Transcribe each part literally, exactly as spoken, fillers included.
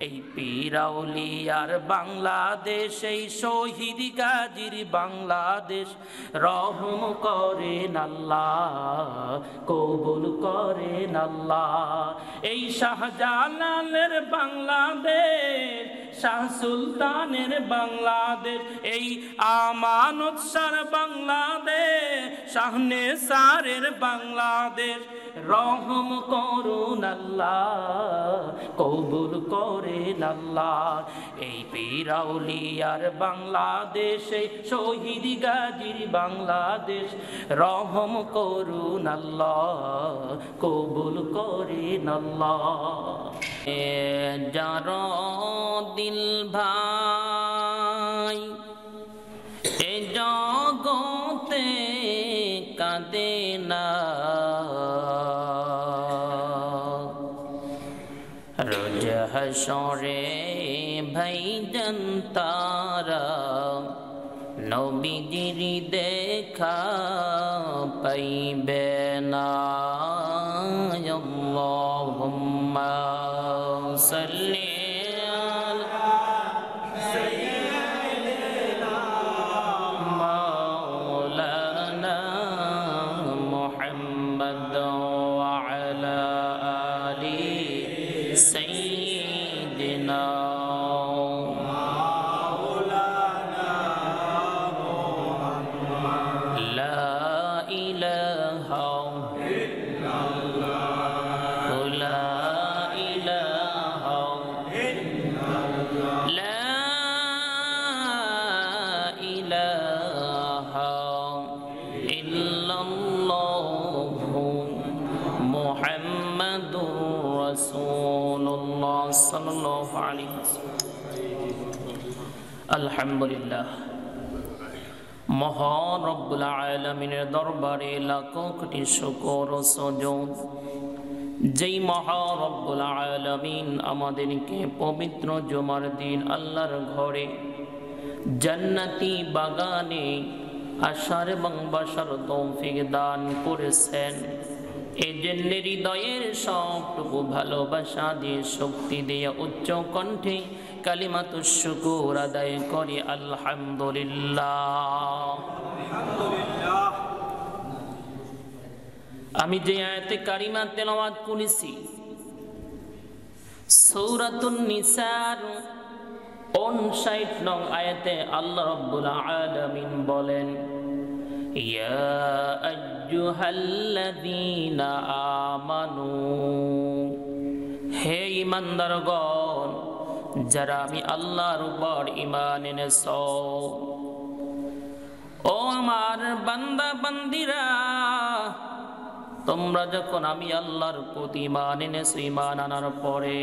এই পীর আউলিয়ার বাংলাদেশ, এই শহীদ গাজীর বাংলাদেশ, রহম করেন আল্লাহ, কবুল করেন আল্লাহ। এই শাহজালালের বাংলাদেশ, শাহ সুলতানের বাংলাদেশ, এই আমানত শাহর বাংলাদেশ, শাহনেসারের বাংলাদেশ, রহম করুন আল্লাহ, কবুল করেন আল্লাহ। এই পীর আউলিয়ার বাংলাদেশ, এই শহীদ গাজীর বাংলাদেশ, রহম করুন আল্লাহ, কবুল করেন আল্লাহ। যার দিল ভাই এ জগতে কাঁদে না, রোজ হাসরে ভাইজান তারা নবীজির দেখা পাইবে না। আল্লাহুম্মা সাল্লি আলা সাইয়্যিদিনা মাওলানা মুহাম্মদ ওয়া আলা আলি সাইয়্যিদিনা মাওলানা মুহাম্মদ। লা ইলাহা ইল্লাল্লাহ, লা ইলাহা ইল্লাল্লাহ, লা ইলাহা ইল্লাল্লাহ মুহাম্মাদুর রাসূলুল্লাহ সাল্লাল্লাহু আলাইহি ওয়াসাল্লাম। আলহামদুলিল্লাহ, মহান রব্বুল আলামিনের দরবারে লাখো কোটি শুকর ও সুজুদ। যেই মহান রব্বুল আলামিন আমাদেরকে পবিত্র জুমার দিন আল্লাহর ঘরে জান্নাতি বাগানে আসার এবং বসার তৌফিক দান করেছেন, এই জন্য হৃদয়ের সবটুকু ভালোবাসা দিয়ে, শক্তি দিয়ে উচ্চ কণ্ঠে কালিমাতুশ শুকর আদায় করি আলহামদুলিল্লাহ। আমি যে আয়াতে কারিমা তেলাওয়াত করেছি সূরাতুন নিসার উনষাট নং আয়াতে আল্লাহ রাব্বুল আলামিন বলেন, ইয়া আইয়ুহাল্লাযীনা আমানু, হে ঈমানদারগণ, যারা আমি আল্লাহর উপর ঈমান এনেছো, ও আমার বান্দা বান্দিরা, তোমরা যখন আমি আল্লাহর প্রতি ঈমান এনেছো, ঈমান আনার পরে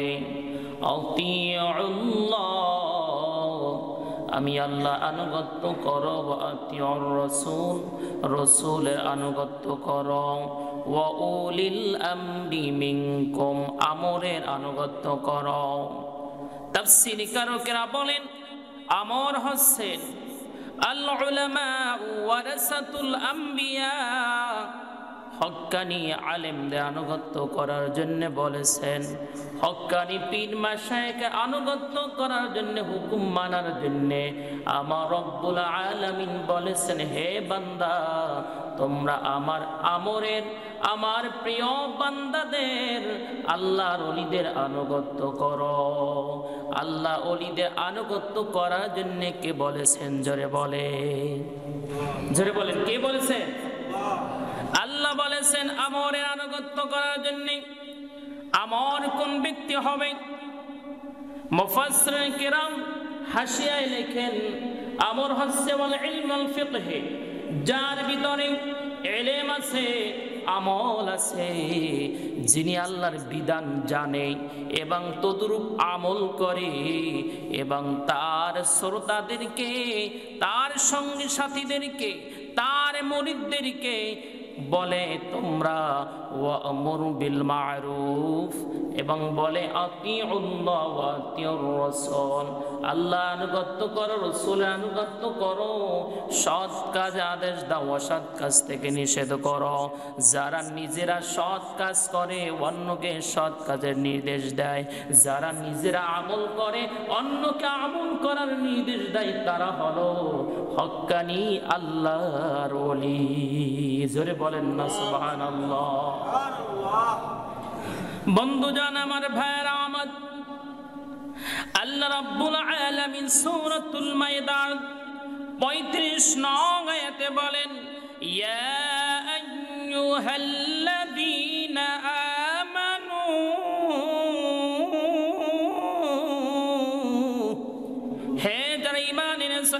আতিউল্লাহ, আমি আল্লাহ আনুগত্য করো, আতিউর রাসূল, রাসূলের আনুগত্য করো, ওয়া উলিল আমরি মিনকুম, আমরের আনুগত্য করো। তাফসীরি কারকেরা বলেন, আমর হচ্ছেন আল উলামা ওয়ারাসাতুল আম্বিয়া, হক্কানি আলেমদের আনুগত্য করার জন্য বলেছেন, হক্কানি পীর মাশায়েখকে আনুগত্য করার জন্য, হুকুম মানার জন্য আমার রব্বুল আলামিন বলেছেন, হে বান্দা, তোমরা আমার আমরের, আমার প্রিয় বান্দাদের, আল্লাহর ওলিদের আনুগত্য করো। আল্লাহ ওলিদের আনুগত্য করার জন্য কে বলেছেন? জোরে বলে, জোরে বলেন, কে বলেছেন? আল্লাহ বলেছেন আমরের আনুগত্য করার জন্য। আমর কোন ব্যক্তি হবে? মুফাসসিরিন কিরাম হাসিয়ায় লেখেন, আমর হচ্ছে ওয়াল ইলমুল ফিকহ, যার ভিতরে ইলম আছে, আমল আছে, যিনি আল্লাহর বিধান জানে এবং তদরূপ আমল করে, এবং তার শ্রোতাদেরকে, তার সঙ্গী সাথীদেরকে, তার মুরিদদেরকে বলে, তোমরা ওয়া'মুর বিল মা'রুফ, এবং বলে আতিউল্লাহ ওয়া আতিউর রাসূল, আল্লাহ আনুগত্য করো, রাসূলের আনুগত্য করো, সৎ কাজ আদেশ দাও, অসৎ কাজ থেকে নিষেধ করো। যারা নিজেরা সৎ কাজ করে অন্যকে সৎ কাজের নির্দেশ দেয়, যারা নিজেরা আমল করে অন্যকে আমল করার নির্দেশ দেয়, তারা হলো হক্কানি আল্লাহর ওলি। জোরে বলেন না সুবহানাল্লাহ। বন্ধুজান আমার, ভাইরা আমার, আল্লাহ রাব্বুল আলামিন সূরাতুল মাইদা পঁয়ত্রিশ নং আয়াতে বলেন, ইয়া আইয়ুহাল্লাযীনা আমানু হে যারা ঈমান এনেছো,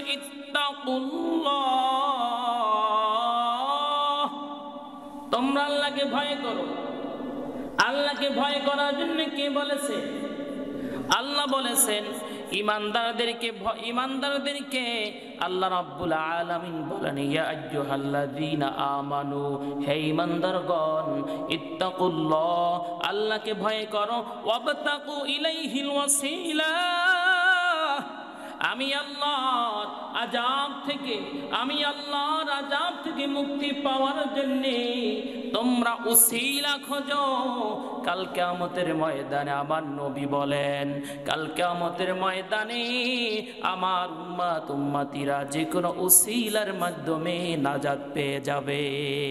ইত্তাকুল্লাহ, তোমরা আল্লাহকে ভয় করো। আল্লাহকে ভয় করার জন্য কে বলেছে? আল্লাহ বলেছেন ইমানদারদেরকে, ইমানদারদেরকে আল্লাহ রাব্বুল আলামিন বলেন, ইয়া আইয়ুহাল্লাযীনা আমানু, হে ইমানদারগণ, ইত্তাকুল্লাহ, আল্লাহকে ভয় করো, ওয়াবতাকু ইলাইহিল ওয়াসিলা, আমি আল্লাহর আযাব থেকে, আমি আল্লাহর আযাব থেকে মুক্তি পাওয়ার জন্য তোমরা উসিলা খোঁজো। কাল কিয়ামতের ময়দানে আমার নবী বলেন, কাল কিয়ামতের ময়দানে আমার উম্মত উম্মতিরা যে কোনো উসিলার মাধ্যমে নাজাত পেয়ে যাবে।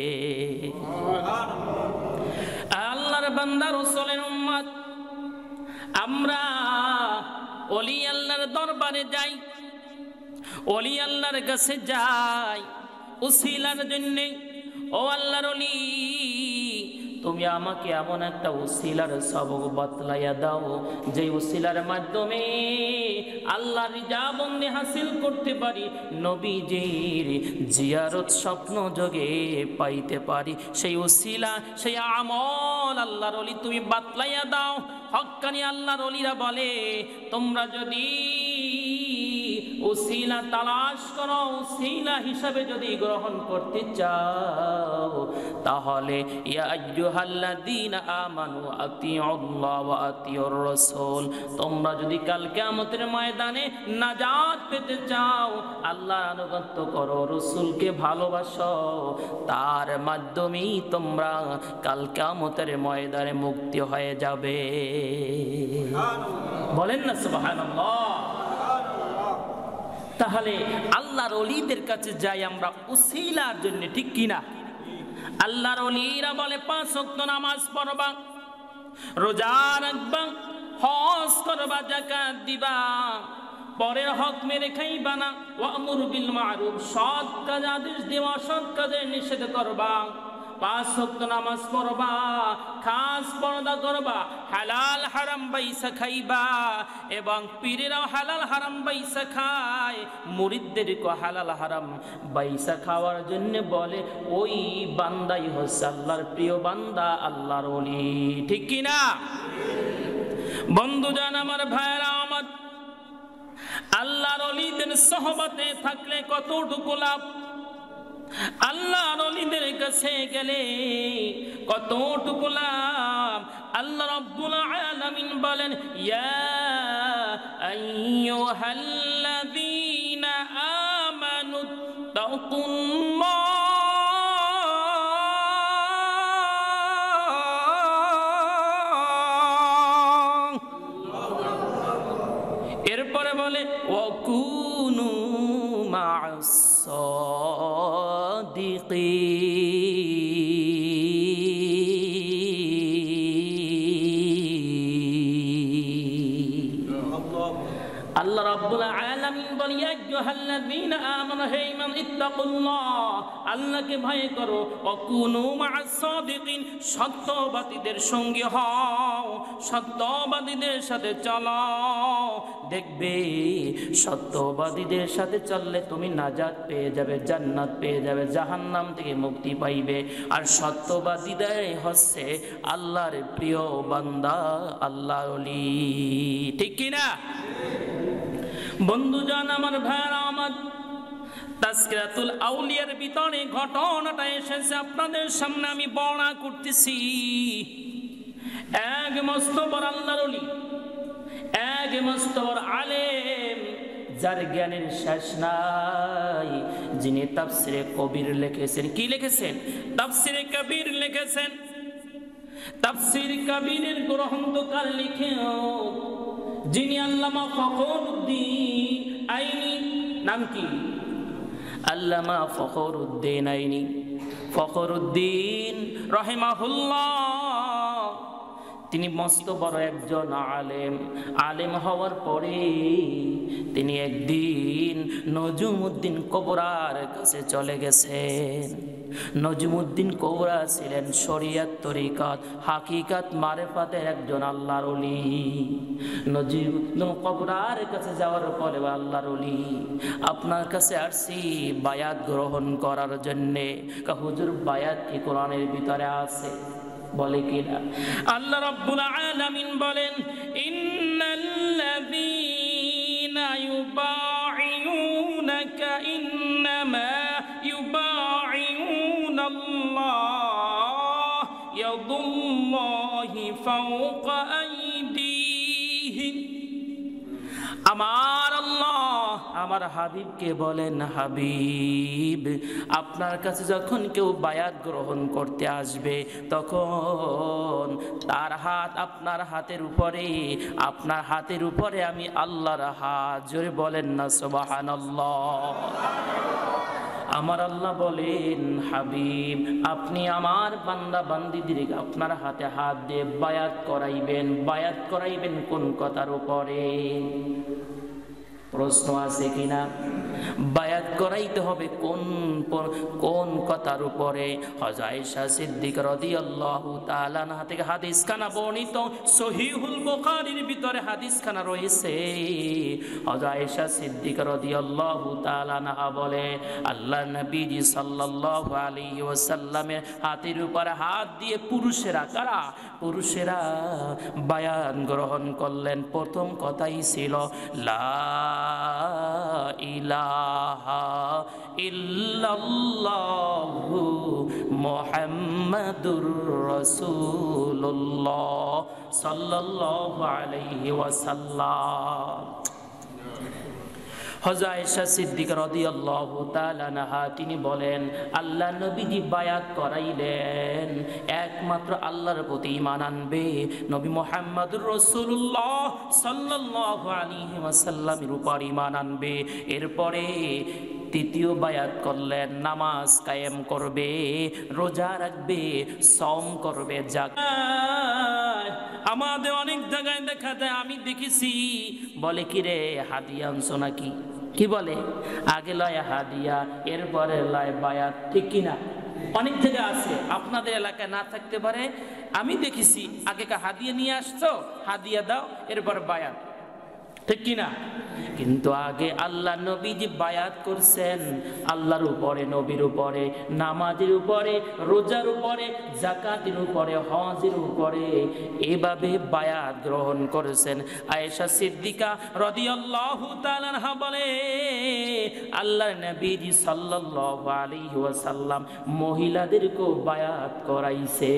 আল্লাহর বান্দা রাসূলের উম্মত, আমরা ওলি আল্লাহর দরবারে যাই, ওলি আল্লাহর কাছে যাই উসিলার জন্য। ও আল্লাহর ওলি, তুমি আমাকে এমন একটা উসিলার সবক বাতলাইয়া দাও, যে উসিলার মাধ্যমে আল্লাহর রিজাবন্দি হাসিল করতে পারি, নবীজির জিয়ারত স্বপ্ন যোগে পাইতে পারি। সেই উসিলা, সেই আমল আল্লাহর ওলি তুমি বাতলাইয়া দাও। হক্কানি আল্লাহর ওলিরা বলে, তোমরা যদি উসিলা তালাশ করো, উসিলা হিসাবে যদি গ্রহণ করতে চাও, তাহলে ইয়া আইয়ুহাল্লাযীনা আমানু আতিউল্লাহ ওয়া আতিউর রাসূল, তোমরা যদি কাল কিয়ামতের ময়দানে নাজাত পেতে চাও, আল্লাহর আনুগত্য করো, রাসূলকে ভালোবাসো, তার মাধ্যমেই তোমরা কাল কিয়ামতের ময়দানে মুক্তি হয়ে যাবে। বলেন না সুবহানাল্লাহ। তাহলে আল্লাহর ওলিদের কাছে যাই আমরা উসিলার জন্য, ঠিক কিনা? আল্লাহর ওলিরা বলে পাঁচ ওয়াক্ত নামাজ পড়বা, রোজা রাখবা, হজ করবা, যাকাত দিবা, পরের হক মেরে খাইবা না, ওয়া'মুর বিল মা'রুফ, সৎ কাজ আদেশ দেওয়া, সৎ কাজের নিষেধ করবা, পাঁচ ওয়াক্ত নামাজ পড়বা, খাস পর্দা করবা, হালাল হারাম বাইসা খাইবা, এবং পীরেরাও হালাল হারাম বাইসা খায়, মুরিদদেরকে হালাল হারাম বাইসা খাওয়ার জন্য বলে, ওই বান্দাই হচ্ছে আল্লাহর প্রিয় বান্দা, আল্লাহর ওলি, ঠিক কিনা? বন্ধুজান আমার, ভাইরা আমার, আল্লাহর ওলিদের সোহবতে থাকলে কতটুকু লাভ, আল্লাহর ওলিদের কাছে গেলে কতটুকু লাভ। আল্লাহ রাব্বুল আলামিন বলেন, ইয়া আইয়ুহাল্লাযীনা আমানু তাকুল্লাহ, এরপরে বলে ওয়াকুনু মা'আস আল্লাহ রাব্বুল আলামিন বলে, ইয়া আইয়ুহাল্লাযীনা আমানু, হে ঈমান, ইত্তাকুল্লাহ, আল্লাহকে ভয় করো, ওয়া কুনু মা'আস সাদিকিন, সত্যবাদীদের সঙ্গে হও, সত্যবাদীদের সাথে চলো। দেখবে সত্যবাদীদের সাথে চললে তুমি নাজাত পেয়ে যাবে, জান্নাত পেয়ে যাবে, জাহান্নাম থেকে মুক্তি পাইবে। আর সত্যবাদীরাই হচ্ছে আল্লাহর প্রিয় বান্দা, আল্লাহর ওলি, ঠিক কিনা? বন্ধুজান আমার, ভাইরা আমার, তাজকিরাতুল আউলিয়ার ভিতরে ঘটনাটা এসেছে, আপনাদের সামনে আমি বর্ণনা করতেছি। এক মস্ত বড় আল্লাহর ওলি, এক মস্ত বড় আলেম, যার জ্ঞানের শেষ নাই, যিনি তাফসিরে কবির লিখেছেন। কি লিখেছেন? তাফসিরে কবির লিখেছেন। তাফসির কবিরের গ্রন্থকার লিখেও যিনি আল্লামা ফখরুদ্দীন আইনি, নাম কি? আল্লামা ফখরুদ্দীন আইনি, ফখরুদ্দীন রাহিমাহুল্লাহ। তিনি মস্ত বড় একজন আলেম। আলেম হওয়ার পরে তিনি একদিন নজমুদ্দিন কবরার কাছে চলে গেছেন। নজমুদ্দিন কবরা ছিলেন শরিয়ত তরিকাত হাকিকাত মারেফাতের একজন আল্লাহর ওলি। নজমুদ্দিন কবরার কাছে যাওয়ার পরে, আল্লাহর ওলি, আপনার কাছে আসছি বায়াত গ্রহণ করার জন্যে। হুজুর, বায়াত কি কোরআনের ভিতরে আছে? বলে কিনা? আল্লাহ রাব্বুল আলামিন বলেন, ইন্নাল্লাযীনা ইউবাইউনাকা ইন্নামা ইউবাইউনাল্লাহ ইয়াদুল্লাহি ফাওকা আইদিহিম। আমার আল্লাহ আমার হাবিবকে বলেন, হাবিব, আপনার কাছে যখন কেউ বায়াত গ্রহণ করতে আসবে, তখন তার হাত আপনার হাতের উপরে, আপনার হাতের উপরে আমি আল্লাহর হাত। জোরে বলেন না সুবহানাল্লাহ। আমার আল্লাহ বলেন, হাবিব, আপনি আমার বান্দা বান্দীদেরকে আপনার হাতে হাত দিয়ে বায়াত করাইবেন। বায়াত করাইবেন কোন কথার উপরে? প্রশ্ন আছে কিনা? বায়াত করাইতে হবে কোন কোন কথার উপরে? হযরত আয়েশা সিদ্দিকা রাদিয়াল্লাহু তাআলা আনহা থেকে হাদিস খানা বর্ণিত, সহিহুল বুখারীর ভিতরে হাদিস খানা রয়েছে। হযরত আয়েশা সিদ্দিকা রাদিয়াল্লাহু তাআলা আনহা বলে, আল্লাহর নবী সাল্লাল্লাহু আলাইহি ওয়াসাল্লামের হাতের উপরে হাত দিয়ে পুরুষেরা, কারা? পুরুষেরা বায়াত গ্রহণ করলেন। প্রথম কথাই ছিল লা ইলাহা ইল্লাল্লাহু মুহাম্মাদুর রাসূলুল্লাহ সাল্লাল্লাহু আলাইহি ওয়াসাল্লাম। হযরত আয়েশা সিদ্দিকা রাদিয়াল্লাহু তাআলা আনহা তিনি বলেন, আল্লাহ নবীজি বায়াত করাইলেন একমাত্র আল্লাহর প্রতি ঈমান আনবে, নবী মুহাম্মদুর রাসূলুল্লাহ সাল্লাল্লাহু আলাইহি ওয়াসাল্লামের উপর ঈমান আনবে। এরপরে তৃতীয় বায়াত করলেন, নামাজ কায়েম করবে, রোজা রাখবে, সওম করবে, যাকাত। আমাদের অনেক জায়গায় দেখা যায়, আমি দেখেছি, বলে কি রে হাদিয়া আনছো নাকি? কি বলে? আগে লয় হাদিয়া, এরপরে লয় বায়াত, ঠিক কিনা? অনেক জায়গা আছে, আপনাদের এলাকায় না থাকতে পারে। আমি দেখেছি আগে কা হাদিয়া নিয়ে আসছো, হাদিয়া দাও, এরপর বায়াত, ঠিক কিনা? কিন্তু আগে আল্লাহ নবীজি বায়াত করছেন আল্লাহর উপরে, নবীর উপরে, নামাজের উপরে, রোজার উপরে, যাকাতের উপরে, হজের উপরে, এভাবে বায়াত গ্রহণ করেছেন। আয়েশা সিদ্দিকা রাদিয়াল্লাহু তাআলা আনহা বলে, আল্লাহর নবীজি সাল্লাল্লাহু আলাইহি ওয়াসাল্লাম মহিলাদেরকেও বায়াত করাইছে।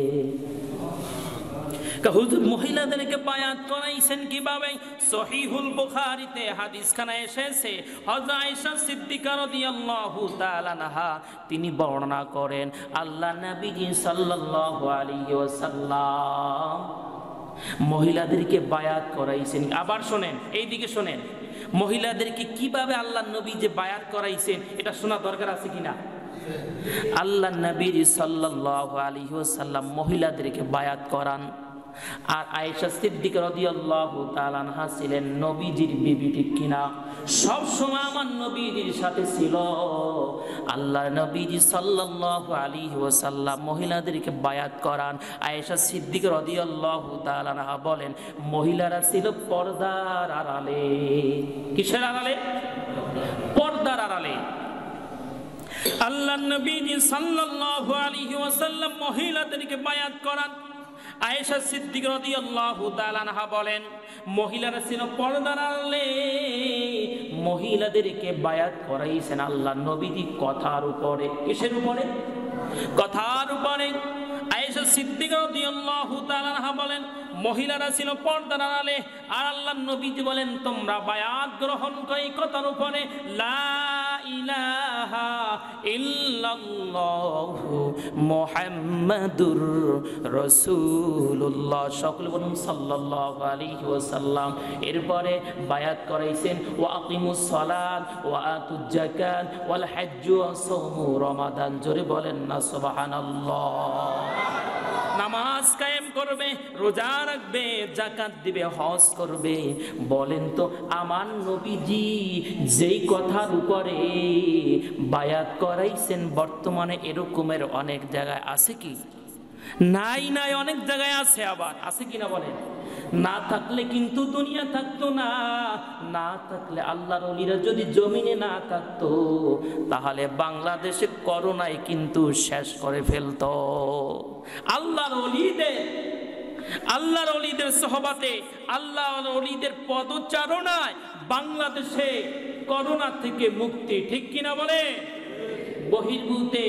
হুজুর, মহিলাদেরকে বায়াত করাইছেন কিভাবে? সহিহুল বুখারীতে হাদিস খানা এসেছে। হযরত আয়েশা সিদ্দিকা রাদিয়াল্লাহু তাআলা আনহা তিনি বর্ণনা করেন, আল্লাহ নবীজি সাল্লাল্লাহু আলাইহি ওয়াসাল্লাম মহিলাদেরকে বায়াত করাইছেন। আবার শোনেন, এইদিকে শোনেন, মহিলাদেরকে কিভাবে আল্লাহ নবী যে বায়াত করাইছেন এটা শোনা দরকার আছে কিনা? আল্লাহ নবী সাল্লাল্লাহু আলাইহি ওয়াসাল্লাম মহিলাদেরকে বায়াত করান। আর আয়েশা সিদ্দিকা রাদিয়াল্লাহু তাআলা আনহা ছিলেন নবীজির বিবি, ঠিক কিনা? সব সময় আমার নবীজির সাথে ছিল। আল্লাহর নবীজি সাল্লাল্লাহু আলাইহি ওয়াসাল্লাম মহিলাদেরকে বায়াত করান। আয়েশা সিদ্দিকা রাদিয়াল্লাহু তাআলা আনহা বলেন, মহিলারা ছিল পর্দার আড়ালে। কিসের আড়ালে? পর্দার আড়ালে। আল্লাহর নবীজি সাল্লাল্লাহু আলাইহি ওয়াসাল্লাম মহিলাদেরকে বায়াত করান। আয়েশা সিদ্দিকা রাদিয়াল্লাহু তাআলা আনহা বলেন, মহিলারা ছিল পর্দার আড়ালে, মহিলাদেরকে বায়াত করাইছেন আল্লাহ নবীজি কথার উপরে। কিসের উপরে? কথার উপরে। আয়েশা সিদ্দিকা রাদিয়াল্লাহু তাআলা আনহা বলেন, মহিলারা ছিল পর্দার আড়ালে, আর আল্লাহ নবীজি বলেন তোমরা বায়াত গ্রহণ করো কথার উপরে, লা ইলাহা ইল্লাল্লাহু মুহাম্মাদুর রাসূলুল্লাহ। সকলে বলুন সাল্লাল্লাহু আলাইহি ওয়াসাল্লাম। এরপরে বায়াত করাইছেন ওয়া আকিমুস সালাত ওয়া আতুজ যাকাত ওয়াল হজ্জ ওয়া সাওমু রমাদান। জোরে বলেন না সুবহানাল্লাহ। নামাজ কায়েম করবে, রোজা রাখবে, যাকাত দিবে, হজ করবে। বলেন তো আমার নবীজি যেই কথার উপরে বায়াত করাইছেন বর্তমানে এরকমের অনেক জায়গায় আছে কি? নাই নাই, অনেক জায়গায় আছে। আবার আছে কিনা বলেন? না থাকলে কিন্তু দুনিয়া থাকতো না, না থাকলে আল্লাহর ওলিরা যদি জমিনে না থাকতো তাহলে বাংলাদেশে করোনায় কিন্তু শেষ করে ফেলতো। আল্লাহর ওলিদের আল্লাহর ওলিদের সোহবাতে, আল্লাহর ওলিদের পদচারণায় বাংলাদেশে করোনা থেকে মুক্তি। ঠিক কিনা বলে? বহির্ভূতে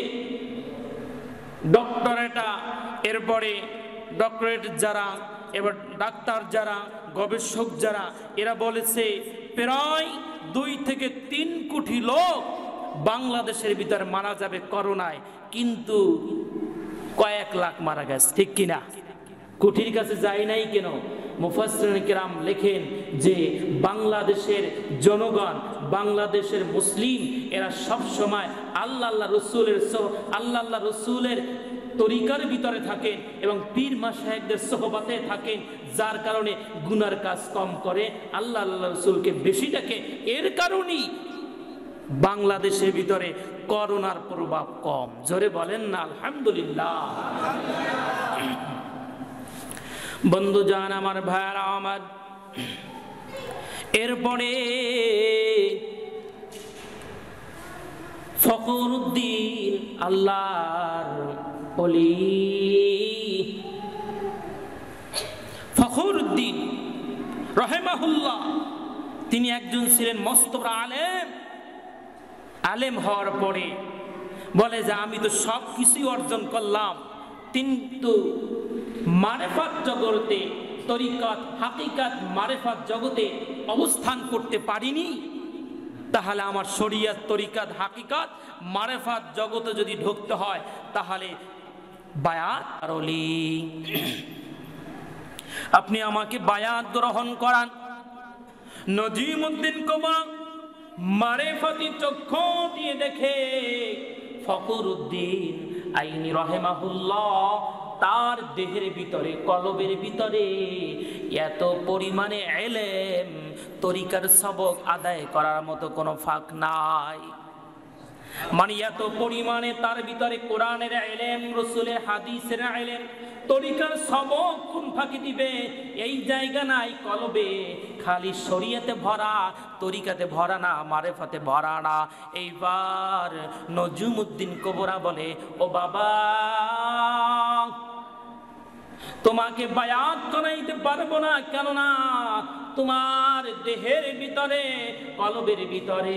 ডক্টরেটা, এরপরে ডক্টরেট যারা, এবার ডাক্তার যারা, গবেষক যারা, এরা বলেছে প্রায় দুই থেকে তিন কোটি লোক বাংলাদেশের ভিতরে মারা যাবে করোনায়, কিন্তু কয়েক লাখ মারা গেছে। ঠিক কিনা? কোটির কাছে যায় নাই কেন? মুফাসসিরিন কিরাম লেখেন যে বাংলাদেশের জনগণ, বাংলাদেশের মুসলিম, এরা সব সময় আল্লাহ আল্লাহ রসুলের আল্লাহ আল্লাহ রসুলের তরিকার ভিতরে থাকেন এবং পীর মাশায়েখদের সোহবতে থাকেন, যার কারণে গুনার কাজ কম করে, আল্লাহ আল্লাহ রসুলকে বেশি ডাকে। এর কারণেই বাংলাদেশের ভিতরে করোনার প্রভাব কম। জোরে বলেন না আলহামদুলিল্লাহ। বন্ধু জান আমার, ভাইরা আমার, এরপরে ফখরুদ্দিন আল্লাহর ওলি, ফখরুদ্দিন রাহিমাহুল্লাহ, তিনি একজন ছিলেন মস্ত বড় আলেম। আলেম হওয়ার পরে বলে যে আমি তো সব কিছুই অর্জন করলাম, কিন্তু মারেফাত জগতে, তরিকাত, হাকিকাত, মারেফাত জগতে অবস্থান করতে পারিনি। তাহলে আমার শরিয়ত, তরিকাত, হাকিকাত, মারেফাত জগতে যদি ঢুকতে হয় তাহলে বায়াত আরলি, আপনি আমাকে বায়াত গ্রহণ করান। নজিমউদ্দিন কোবা মারেফাতি চক্ষু দিয়ে দেখে ফখরুদ্দিন আইনি রাহিমাহুল্লাহ তার দেহের ভিতরে, কলবের ভিতরে এত পরিমাণে ইলম, তরিকার সবক আদায় করার মতো কোনো ফাঁক নাই। মানে এত পরিমাণে তার ভিতরে কোরআনের ইলম, রাসূলের হাদিসের ইলম, তরিকার সবক কোন ফাঁকি দিবে এই জায়গা নাই কলবে। খালি শরীয়তে ভরা, তরিকাতে ভরা না, মারেফাতে ভরা না। এইবার নজমউদ্দিন কোবরা বলে, ও বাবা, তোমাকে বায়াত করাইতে পারবো না, কেননা তোমার দেহের ভিতরে, কলবের ভিতরে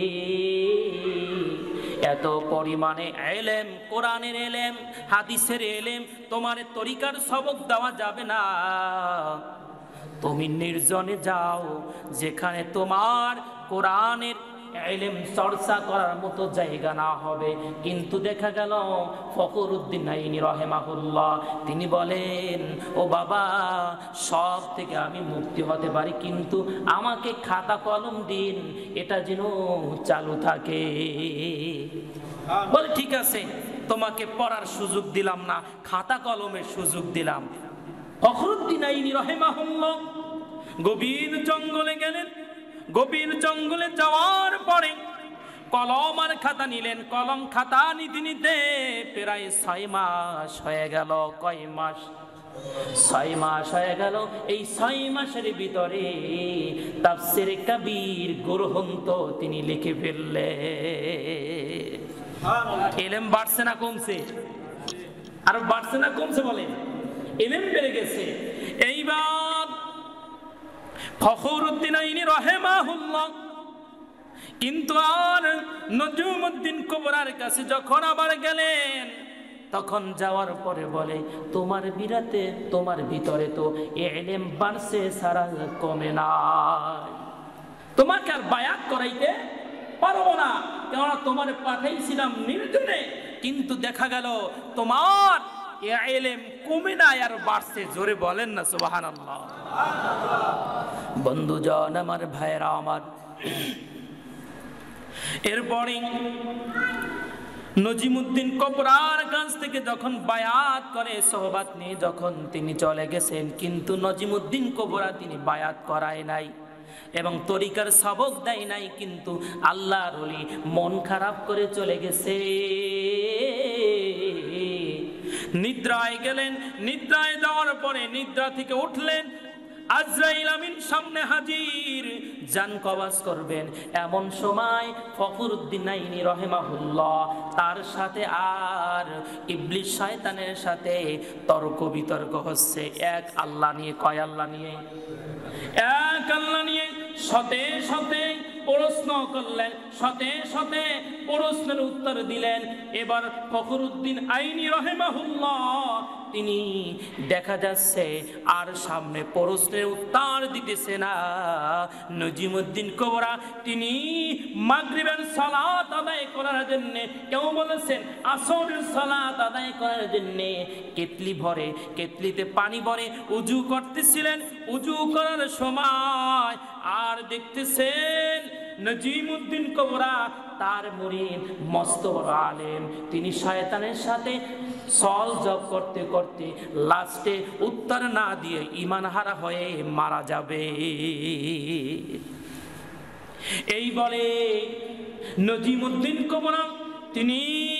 এত পরিমাণে ইলম, কোরআনের ইলম, হাদিসের ইলম, তোমার তরিকার সবক দেওয়া যাবে না। তুমি নির্জনে যাও, যেখানে তোমার কোরআনের ইলম চর্চা করার মতো জায়গা না হবে। কিন্তু দেখা গেল ফখরুদ্দিন আইনি রাহিমাহুল্লাহ তিনি বলেন, ও বাবা, সব থেকে আমি মুক্তি হতে পারি, কিন্তু আমাকে খাতা কলম দিন, এটা যেন চালু থাকে। বলে ঠিক আছে, তোমাকে পড়ার সুযোগ দিলাম না, খাতা কলমের সুযোগ দিলাম। ফখরুদ্দিন আইনি রাহিমাহুল্লাহ গভীর জঙ্গলে গেলেন। গভীর জঙ্গলে যাওয়ার পরে কলম আর খাতা নিলেন। কলম খাতা নিতে নিতে প্রায় ছয় মাস হয়ে গেল। কয় মাস? ছয় মাস হয়ে গেল। এই ছয় মাসের ভিতরে তাফসীরে কবির গ্রন্থ তিনি লিখে ফেললেন। ইলম বাড়ছে না কমছে? আর বাড়ছে না কমছে বলেন? ইলম বেড়ে গেছে। এইবার ফখরুদ্দিন আইনি রাহিমাহুল্লাহ কিন্তু আর নজমুদ্দিন কুবরার কাছে যখন আবার গেলেন, তখন যাওয়ার পরে বলে, তোমার বিরাতে তোমার ভিতরে তো ইলম বাড়ছে সারা কমে নাই, তোমাকে আর বায়াত করাইতে পারবো না, কেননা তোমার পাঠাইছিলাম নির্জনে, কিন্তু দেখা গেল তোমার ইলম কমে নাই আর বাড়ছে। জোরে বলেন না সুবহানাল্লাহ। বন্ধুজন আমার, ভাইরা আমার, এরপরে নজিমুদ্দিন কুবরার কাছ থেকে যখন বায়াত করে সোহবাত নিয়ে যখন তিনি চলে গেছেন, কিন্তু নজিমুদ্দিন কুবরা তিনি বায়াত করায় নাই এবং তরিকার সবক দেয় নাই, কিন্তু আল্লাহর ওলি মন খারাপ করে চলে গেছে। নিদ্রায় গেলেন, নিদ্রায় যাওয়ার পরে নিদ্রা থেকে উঠলেন, আজরাইল আমিন সামনে হাজির, জান কবাজ করবেন। এমন সময় ফখরুদ্দিন আইনি রাহিমাহুল্লাহ তার সাথে আর ইবলিস শয়তানের সাথে তর্ক বিতর্ক হচ্ছে, এক আল্লাহ নিয়ে, কয় আল্লাহ নিয়ে, এক আল্লাহ নিয়ে। শতে শতে প্রশ্ন করলেন, শতে শতে প্রশ্নের উত্তর দিলেন। এবার ফখরুদ্দিন আইনি রাহিমাহুল্লাহ তিনি দেখা যাচ্ছে আর সামনে প্রশ্নের উত্তর দিতেছে না। নজিমুদ্দিন কুবরা তিনি মাগরিবের সালাত আদায় করার জন্য, কেউ বলেছেন আসরের সালাত আদায় করার জন্য কেতলি ভরে, কেতলিতে পানি ভরে উজু করতেছিলেন। উজু করার সময় আর দেখতেছেন নজিমুদ্দিন কুবরা তার মুরিদ মস্ত বড় আলেম, তিনি শয়তানের সাথে সল জব করতে করতে লাস্টে উত্তর না দিয়ে ঈমান হারা হয়ে মারা যাবে। এই বলে নজিমুদ্দিন কুবরা তিনি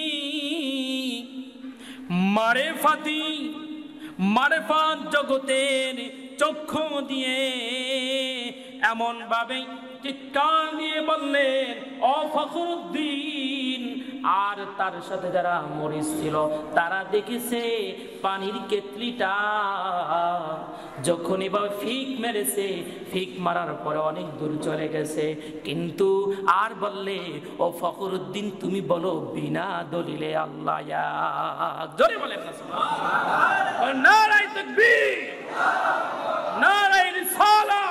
মারেফাতি মারেফাত জগতের চক্ষু দিয়ে এমন ভাবে চিৎকার দিয়ে বললেন, ও ফখরুদ্দিন। আর তার সাথে যারা মরিচ ছিল তারা দেখেছে পানির কেতলিটা যখন এবার ফিক মেরেছে, ফিক মারার পরে অনেক দূর চলে গেছে, কিন্তু আর বললে, ও ফখরুদ্দিন তুমি বলো বিনা দলিলে আল্লাহ এক। জোরে বলেন না সুবহানাল্লাহ। নারায়ে তাকবীর, নারায়ে রিসালাত।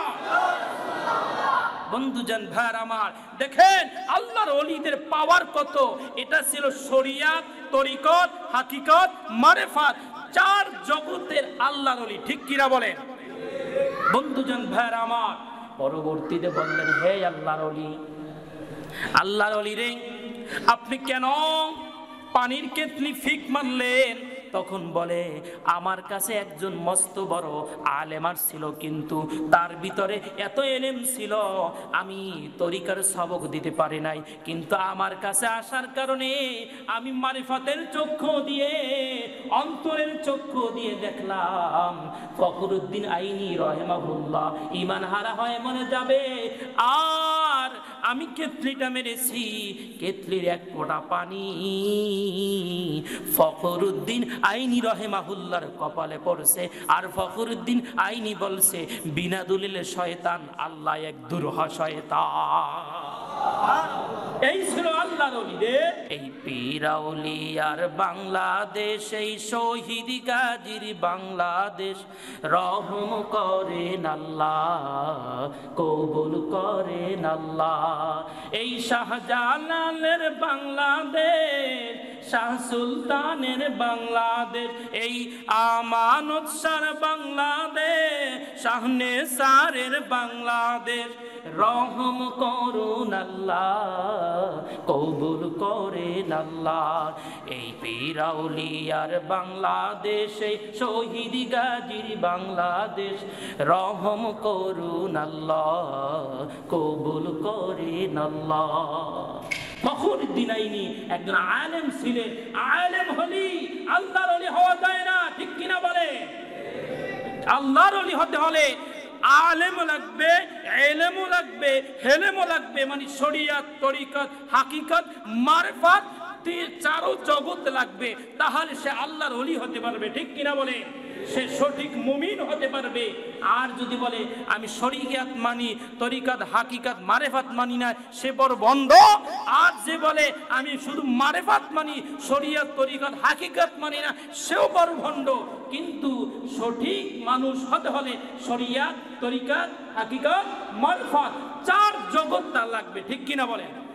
বন্ধুজন ভাইর আমার, দেখেন আল্লাহর ওলিদের পাওয়ার কত। এটা ছিল শরিয়াত, তরিকত, হাকিকত, মারেফাত, চার জগতের আল্লাহর ওলি। ঠিক কিনা বলেন বন্ধুজন ভাইর আমার? পরবর্তীতে বললেন, হে আল্লাহর ওলি, আল্লাহর ওলি রে, আপনি কেন পানির কেতলি ফিক মারলেন? তখন বলে, আমার কাছে একজন মস্ত বড় আলেম ছিল, কিন্তু তার ভিতরে এত ইলম ছিল আমি তরিকার সবক দিতে পারি নাই, কিন্তু আমার কাছে আসার কারণে আমি মারিফাতের চক্ষু দিয়ে, অন্তরের চক্ষু দিয়ে দেখলাম ফখরুদ্দিন আইনি রাহিমাহুল্লাহ ঈমান হারা হয়ে মরে যাবে। আর আমি কেতলিটা মেরেছি, কেতলির এক ফোঁটা পানি ফখরুদ্দিন আইনি রাহিমাহুল্লাহর কপালে পড়ছে। আর ফখরুদ্দিন আইনি বলছে, বিনা দলিলে শয়তান, আল্লাহ এক দুরূহ শয়তান। এই ছিল আল্লাহর ওলিদের। এই পীরাউলিয়ার বাংলাদেশ, এই শহীদ গাজীর বাংলাদেশ, রহম করেন আল্লাহ, কবুল করেন আল্লাহ। এই শাহজালালের বাংলাদেশ, শাহ সুলতানের বাংলাদেশ, এই আমানত শাহর বাংলাদেশ, শাহনেসারের বাংলাদেশ, রহম করুন আল্লাহ, কবুল করেন আল্লাহ। এই পীরাউলিয়ার বাংলাদেশ, এই শহীদ গাজীর বাংলাদেশ, রহম করুন আল্লাহ, কবুল করেন আল্লাহ। ফখরুদ্দিন আইনি একজন আলেম ছিলেন। আলেম হলি আল্লাহর ওলি হওয়া যায় না, ঠিক কিনা বলে? আল্লাহর ওলি হতে হলে আলেমও লাগবে, ইলমও লাগবে, হেলেমও লাগবে, মানে শরিয়াত, তরিকত, হাকিকত, মারফত, চারো জগৎ লাগবে, তাহলে সে আল্লাহর ওলি হতে পারবে। ঠিক কিনা বলে? সে সঠিক মুমিন হতে পারবে। আর যদি বলে আমি শরীয়ত মানি, তরিকাত হাকিকাত মারেফাত মানি না, সে বড় বন্ধ। আর যে বলে আমি শুধু মারেফাত মানি, শরীয়ত তরিকাত হাকিকাত মানি না, সেও বড় ভণ্ড। কিন্তু সঠিক মানুষ হতে হলে শরীয়ত তরিকাত হাকিকাত মারফাত চার জগৎ তার লাগবে। ঠিক কিনা বলেন?